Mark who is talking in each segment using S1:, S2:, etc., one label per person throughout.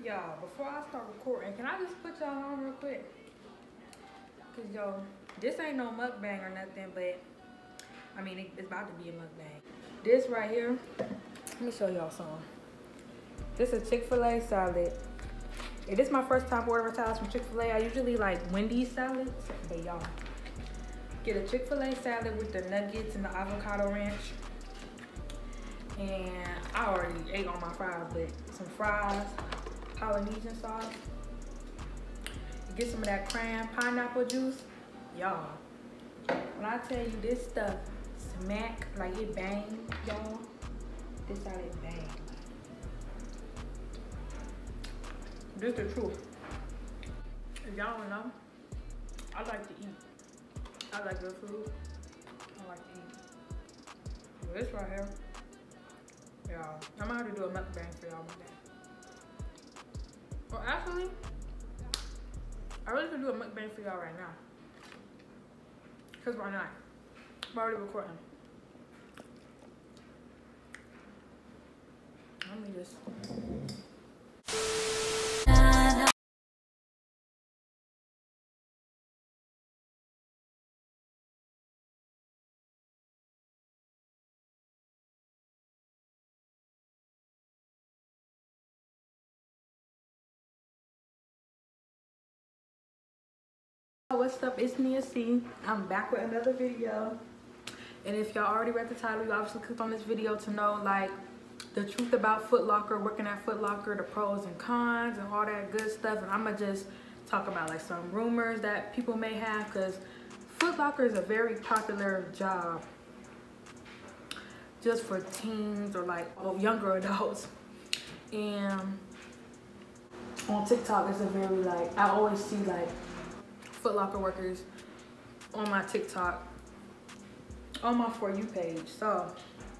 S1: Y'all, before I start recording, can I just put y'all on real quick? Cause yo, this ain't no mukbang or nothing, but I mean it's about to be a mukbang. This right here, let me show y'all some. This is Chick-fil-A salad. If this is my first time ordering salads from Chick-fil-A, I usually like Wendy's salads, but y'all get a Chick-fil-A salad with the nuggets and the avocado ranch. And I already ate on my fries, but some fries, Polynesian sauce. Get some of that cran pineapple juice. Y'all, when I tell you this stuff smack, like it bang, y'all, this how it bang. This the truth. If y'all don't know, I like to eat. I like good food. I like to eat. This right here, y'all, I'm gonna have to do a mukbang for y'all one day. Well, actually, I really could do a mukbang for y'all right now. Cause why not? I'm already recording. Let me just. What's up, it's me, C. I'm back with another video, and if y'all already read the title, you obviously clicked on this video to know like the truth about Foot Locker, working at Foot Locker, the pros and cons and all that good stuff. And I'm gonna just talk about like some rumors that people may have, because Foot Locker is a very popular job just for teens or like younger adults. And on TikTok, it's a very like, I always see like Foot Locker workers on my TikTok, on my For You page. So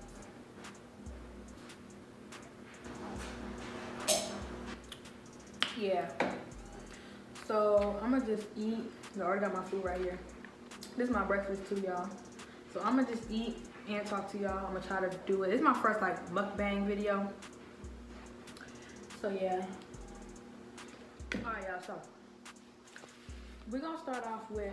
S1: yeah, so I'm gonna just eat. I already got my food right here. This is my breakfast too, y'all. So I'm gonna just eat and talk to y'all. I'm gonna try to do it. This is my first like mukbang video. So yeah. All right, y'all, so we're gonna start off with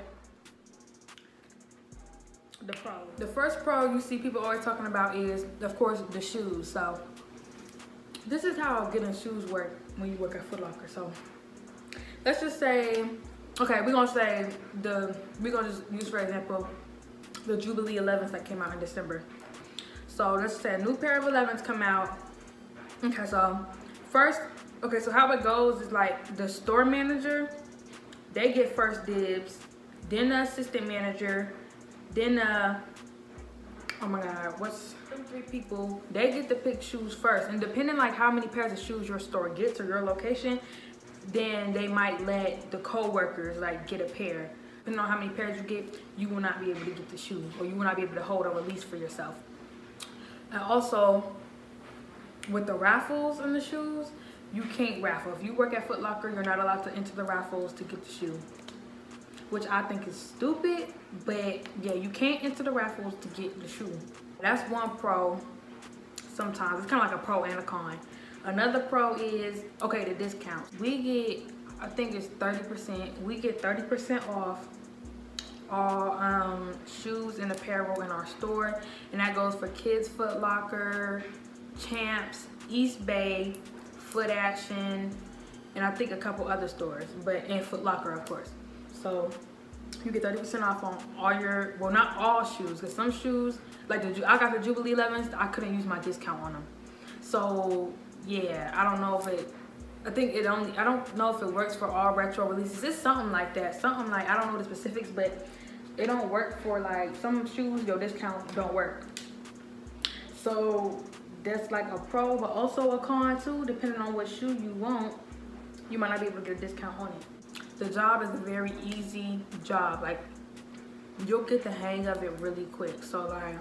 S1: the pro. The first pro you see people always talking about is, of course, the shoes. So this is how getting shoes work when you work at Foot Locker. So let's just say, okay, we're gonna just use for example the Jubilee 11s that came out in December. So let's say a new pair of 11s come out. Okay, so first, okay, so how it goes is like the store manager, they get first dibs, then the assistant manager, then oh my god, what's them 3 people, they get to pick shoes first. And depending like how many pairs of shoes your store gets or your location, then they might let the co-workers like get a pair. Depending on how many pairs you get, you will not be able to get the shoes, or you will not be able to hold a release for yourself. And also with the raffles and the shoes, you can't raffle. If you work at Foot Locker, you're not allowed to enter the raffles to get the shoe, which I think is stupid, but yeah, you can't enter the raffles to get the shoe. That's one pro. Sometimes it's kind of like a pro and a con. Another pro is, okay, the discounts. We get, I think it's 30%. We get 30% off all shoes and apparel in our store, and that goes for Kids Foot Locker, Champs, East Bay, Foot Action, and I think a couple other stores, but in Foot Locker, of course. So you get 30% off on all your, well, not all shoes, because some shoes, like I got the Jubilee 11s, I couldn't use my discount on them. So yeah, I don't know if it, I don't know if it works for all retro releases. It's something like that, something like, I don't know the specifics, but it don't work for like some shoes, your discount don't work. So that's like a pro, but also a con too. Depending on what shoe you want, you might not be able to get a discount on it. The job is a very easy job. Like, you'll get the hang of it really quick. So like,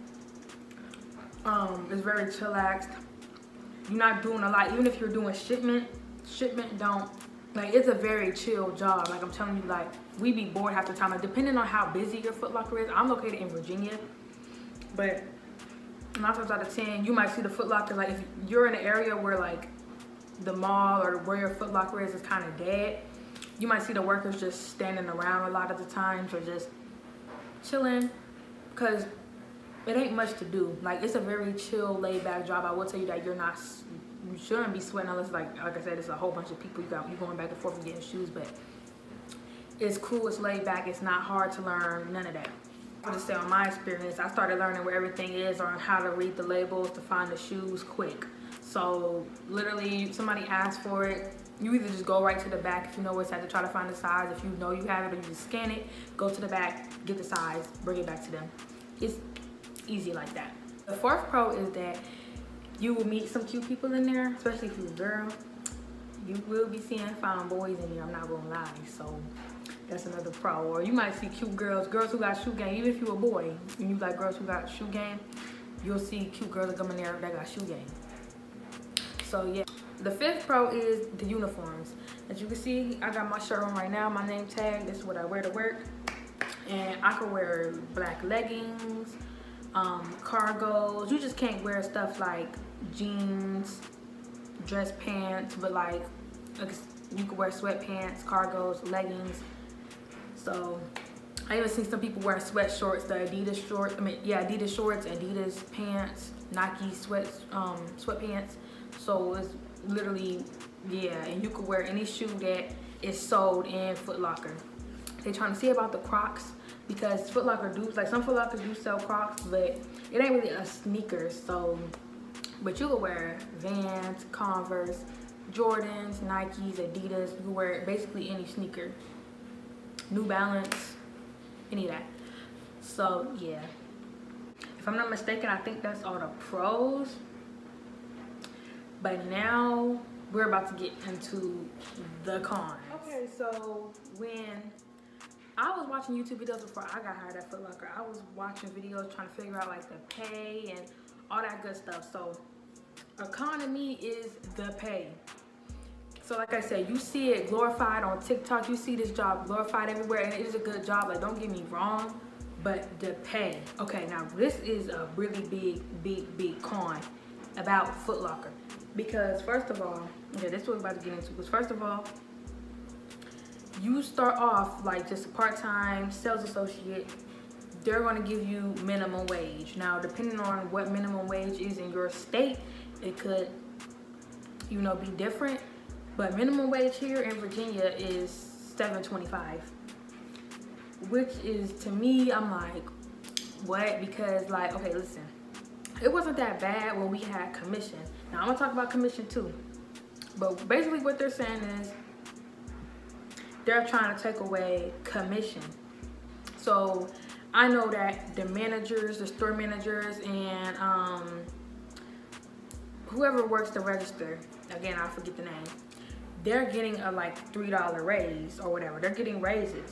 S1: it's very chillaxed. You're not doing a lot. Even if you're doing shipment don't, like, it's a very chill job. Like, I'm telling you, like, we be bored half the time. Like, depending on how busy your Foot Locker is. I'm located in Virginia, but 9 times out of 10, you might see the Foot Locker, like if you're in an area where like the mall or where your Foot Locker is kind of dead. You might see the workers just standing around a lot of the times or just chilling, because it ain't much to do. Like, it's a very chill, laid back job. I will tell you that you shouldn't be sweating unless, like I said, it's a whole bunch of people. You going back and forth and getting shoes, but it's cool, it's laid back, it's not hard to learn, none of that. I'll just say on my experience, I started learning where everything is, on how to read the labels to find the shoes quick. So literally, somebody asks for it, you either just go right to the back if you know where it's at to try to find the size. If you know you have it, or you just scan it, go to the back, get the size, bring it back to them. It's easy like that. The fourth pro is that you will meet some cute people in there, especially if you're a girl. You will be seeing fine boys in there, I'm not gonna lie. So that's another pro. Or you might see cute girls who got shoe game. Even if you're a boy and you like girls who got shoe game, you'll see cute girls that come in there that got shoe game. So yeah. The fifth pro is the uniforms. As you can see, I got my shirt on right now, my name tag. This is what I wear to work. And I can wear black leggings, cargos. You just can't wear stuff like jeans, dress pants, but like you can wear sweatpants, cargos, leggings. So I even seen some people wear sweat shorts, the Adidas shorts. Adidas shorts, Adidas pants, Nike sweatpants. So it's literally, yeah, and you could wear any shoe that is sold in Foot Locker. They trying to see about the Crocs, because Foot Locker some Foot Lockers do sell Crocs, but it ain't really a sneaker. So, but you could wear Vans, Converse, Jordans, Nikes, Adidas. You can wear basically any sneaker, New Balance, any of that. So yeah, if I'm not mistaken, I think that's all the pros. But now we're about to get into the cons. Okay, so when I was watching YouTube videos before I got hired at Foot Locker, I was watching videos trying to figure out like the pay and all that good stuff. So a con to me is the pay. So like I said, you see it glorified on TikTok, you see this job glorified everywhere, and it is a good job, like don't get me wrong, but the pay. Okay, now this is a really big con about Foot Locker. Because first of all, okay, this is what we're about to get into. Because first of all, you start off like just a part-time sales associate. They're going to give you minimum wage. Now, depending on what minimum wage is in your state, it could, you know, be different. But minimum wage here in Virginia is $7.25, which is, to me, I'm like, what? Because like, okay, listen, it wasn't that bad when we had commission. Now I'm gonna talk about commission too, but basically what they're saying is they're trying to take away commission. So I know that the managers, the store managers, and whoever works the register, again I forget the name, they're getting a like $3 raise or whatever. They're getting raises.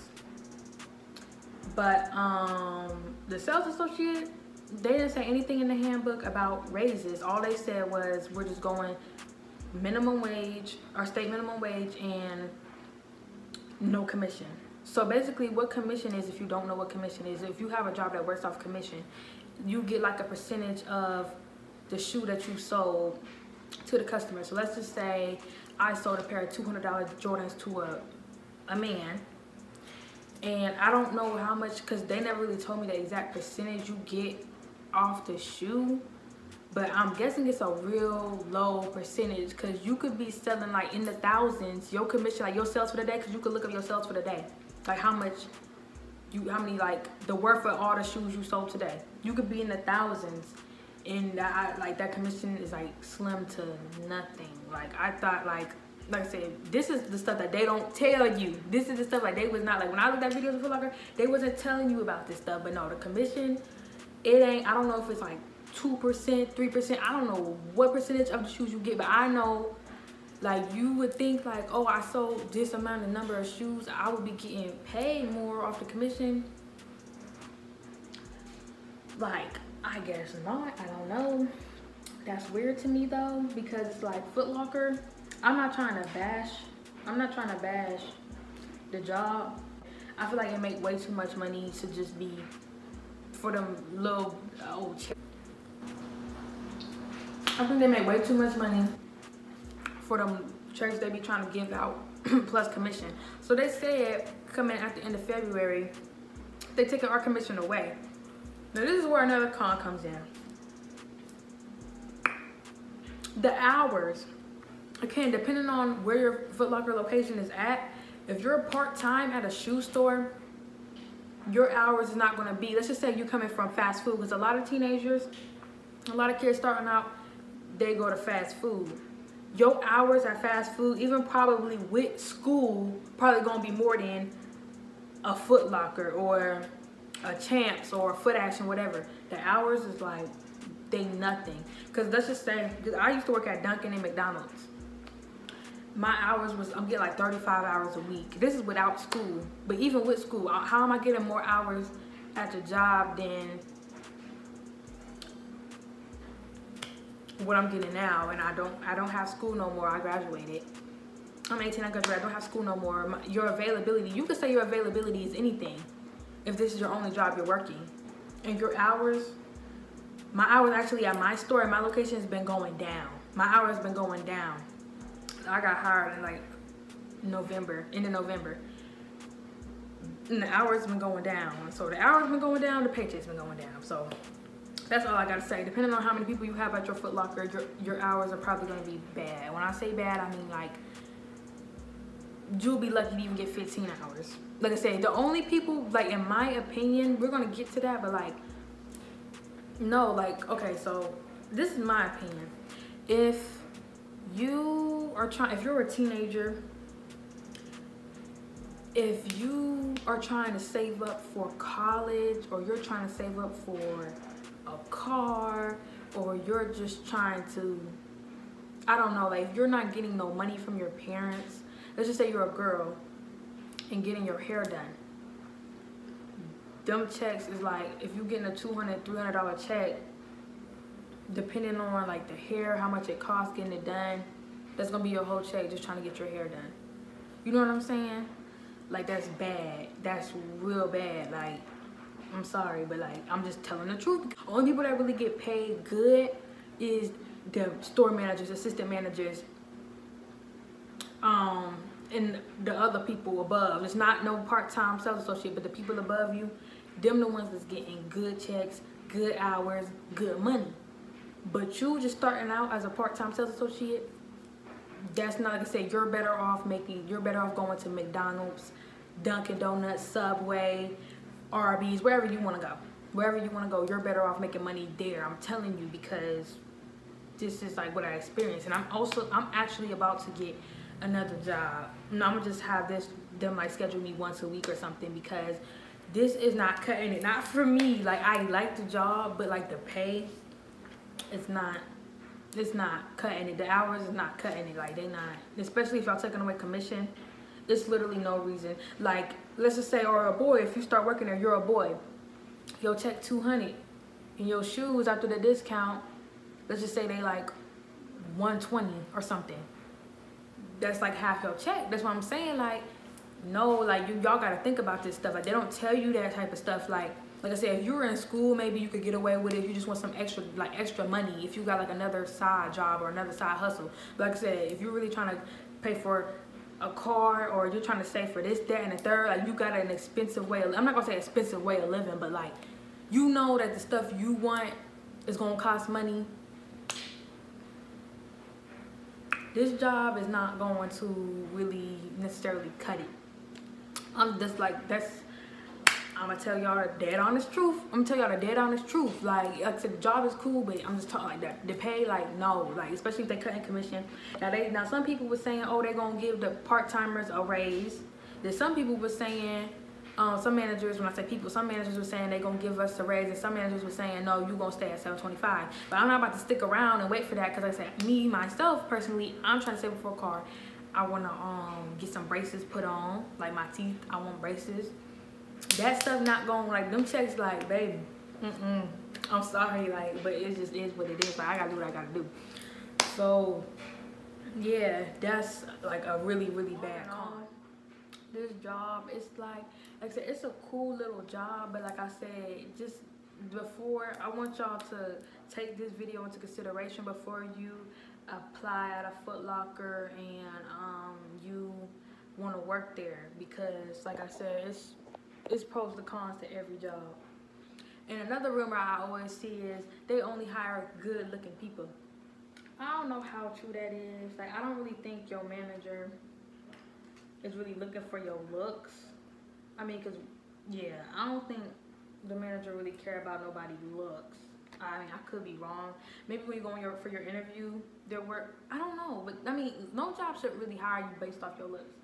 S1: But the sales associate, they didn't say anything in the handbook about raises. All they said was we're just going minimum wage, or state minimum wage, and no commission. So basically what commission is, if you don't know what commission is, if you have a job that works off commission, you get like a percentage of the shoe that you sold to the customer. So let's just say I sold a pair of $200 Jordans to a man. And I don't know how much, because they never really told me the exact percentage you get off the shoe, but I'm guessing it's a real low percentage, because you could be selling like in the thousands, your commission, like your sales for the day, because you could look up your sales for the day, like how many, like the worth of all the shoes you sold today. You could be in the thousands, and that commission is like slim to nothing. Like I thought, like I said, this is the stuff that they don't tell you. This is the stuff like they was not, like when I looked at videos of Foot Locker, they wasn't telling you about this stuff. But no, the commission, it ain't, I don't know if it's like 2%, 3%. I don't know what percentage of the shoes you get, but I know, like, you would think like, oh, I sold this number of shoes, I would be getting paid more off the commission. Like, I guess not, I don't know. That's weird to me though, because like Foot Locker, I'm not trying to bash the job. I feel like they make way too much money to just be for them little old chicks. I think they make way too much money for them checks they be trying to give out plus commission. So they said coming at the end of February, they taking our commission away. Now this is where another con comes in. The hours, again, depending on where your Foot Locker location is at, if you're part-time at a shoe store, your hours is not going to be, let's just say you're coming from fast food, because a lot of teenagers, a lot of kids starting out, they go to fast food. Your hours at fast food, even probably with school, probably going to be more than a Foot Locker or a Champs or a Foot Action, whatever. The hours is like, they nothing. Because let's just say, because I used to work at Dunkin' and McDonald's. My hours was, I'm getting like 35 hours a week. This is without school. But even with school, how am I getting more hours at the job than what I'm getting now? And I don't have school no more. I graduated. I'm 18, I graduated. I don't have school no more. Your availability, you could say your availability is anything if this is your only job you're working. And your hours, my hours actually at my store, at my location, has been going down. My hours have been going down. I got hired in like November, end of November. And the hours been going down. So the hours been going down, the paycheck's been going down. So that's all I gotta say. Depending on how many people you have at your Foot Locker, your hours are probably gonna be bad. When I say bad, I mean like, you'll be lucky to even get 15 hours. Like I said, the only people, like in my opinion, we're gonna get to that, but like, no, like, okay, so this is my opinion. If you are trying, if you're a teenager, if you are trying to save up for college, or you're trying to save up for a car, or you're just trying to, I don't know, like if you're not getting no money from your parents, let's just say you're a girl and getting your hair done. Them checks is like, if you're getting a $200, $300 check, depending on like the hair, how much it costs getting it done, that's gonna be your whole check just trying to get your hair done. You know what I'm saying? Like, that's bad. That's real bad. Like, I'm sorry, but like, I'm just telling the truth. Only people that really get paid good is the store managers, assistant managers, and the other people above. It's not no part-time sales associate, but the people above you, them the ones that's getting good checks, good hours, good money. But you just starting out as a part-time sales associate, that's not, like I said, you're better off going to McDonald's, Dunkin' Donuts, Subway, Arby's, wherever you want to go. Wherever you want to go, you're better off making money there. I'm telling you, because this is like what I experienced. And I'm actually about to get another job. And I'm gonna just have them like schedule me once a week or something, because this is not cutting it. Not for me. Like, I like the job, but like the pay, it's not cutting it. The hours is not cutting it. Like, they not, especially if y'all taking away commission. It's literally no reason. Like, let's just say, or a boy, if you start working there, you're a boy, your check $200, and your shoes after the discount, let's just say they like $120 or something. That's like half your check. That's what I'm saying. Like, no, like, y'all gotta think about this stuff. Like, they don't tell you that type of stuff. Like I said, if you were in school, maybe you could get away with it. If you just want some extra money, if you got like another side job or another side hustle. But like I said, if you're really trying to pay for a car, or you're trying to save for this, that, and the third, like, you got an expensive way of, I'm not gonna say expensive way of living, but like, you know that the stuff you want is gonna cost money. This job is not going to really necessarily cut it. I'm just like, I'm gonna tell y'all the dead honest truth. I'm gonna tell y'all the dead honest truth. Like I said, the job is cool, but I'm just talking like that. The pay, like, no, like, especially if they cut in commission. Now some people were saying, oh, they're gonna give the part-timers a raise. Then some people were saying, some managers, when I say people, some managers were saying they're gonna give us a raise, and some managers were saying, no, you're gonna stay at $725. But I'm not about to stick around and wait for that, because like I said, me, myself, personally, I'm trying to save for a car. I wanna get some braces put on, like my teeth, I want braces. That stuff not going, like, them checks, like, baby, I'm sorry, like, but it just is what it is. Like, I gotta do what I gotta do. So, yeah, that's like a really, really bad con. This job, it's like I said, it's a cool little job, but like I said, just before, I want y'all to take this video into consideration before you apply at a Foot Locker and you want to work there, because like I said, it's pros and cons to every job. And another rumor I always see is they only hire good looking people. I don't know how true that is. Like, I don't really think your manager is really looking for your looks. I mean, cause yeah, I don't think the manager really care about nobody's looks. I mean, I could be wrong. Maybe when you go for your interview, their work, I don't know. But I mean, no job should really hire you based off your looks.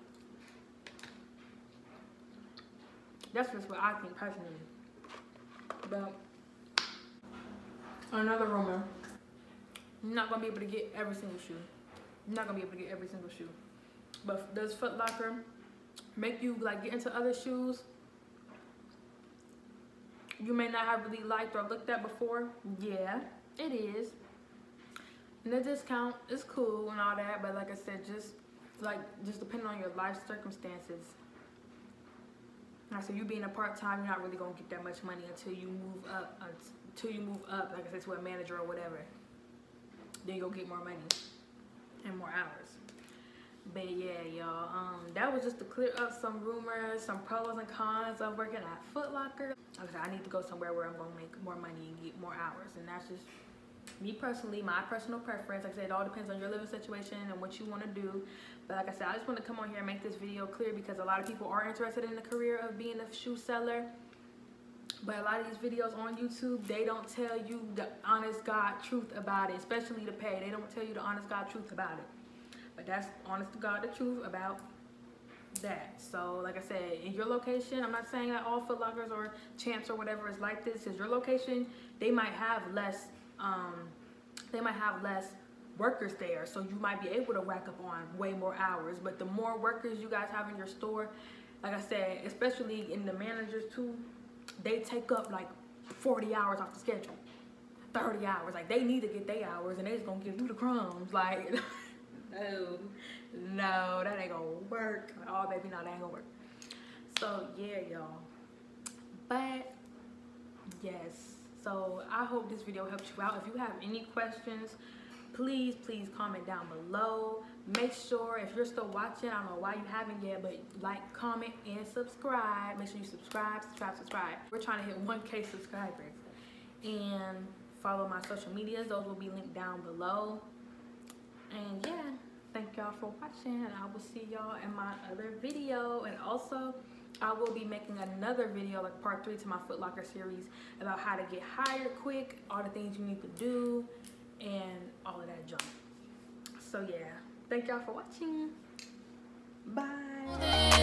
S1: That's just what I think personally. But another rumor, you're not gonna be able to get every single shoe. You're not gonna be able to get every single shoe. But does Foot Locker make you like get into other shoes you may not have really liked or looked at before? Yeah, it is. And the discount is cool and all that, but like I said, just depending on your life circumstances. Now, so you being a part-time, you're not really gonna get that much money until you move up. Like I said, to a manager or whatever. Then you'll get more money and more hours. But yeah, y'all, that was just to clear up some rumors, some pros and cons of working at Foot Locker. Like I said, I need to go somewhere where I'm gonna make more money and get more hours, and that's just me personally, my personal preference. Like I said, it all depends on your living situation and what you want to do. But like I said, I just want to come on here and make this video clear because a lot of people are interested in the career of being a shoe seller. But a lot of these videos on YouTube, they don't tell you the honest God truth about it, especially the pay. They don't tell you the honest God truth about it. But that's honest to God the truth about that. So like I said, in your location, I'm not saying that all Foot Lockers or Champs or whatever is like this. Is your location, they might have less workers there, so you might be able to rack up on way more hours. But the more workers you guys have in your store, like I said, especially in the managers too, they take up like 40 hours off the schedule, 30 hours. Like, they need to get their hours and they just gonna give you the crumbs. Like, no, that ain't gonna work. Oh baby, no, that ain't gonna work. So yeah, y'all, but yes, so I hope this video helped you out. If you have any questions, please comment down below. Make sure, if you're still watching, I don't know why you haven't yet, but like, comment, and subscribe. Make sure you subscribe. We're trying to hit 1K subscribers. And follow my social medias. Those will be linked down below. And yeah, thank y'all for watching, and I will see y'all in my other video. And also, I will be making another video, like part 3 to my Foot Locker series, about how to get hired quick, all the things you need to do, and all of that junk. So yeah, thank y'all for watching. Bye.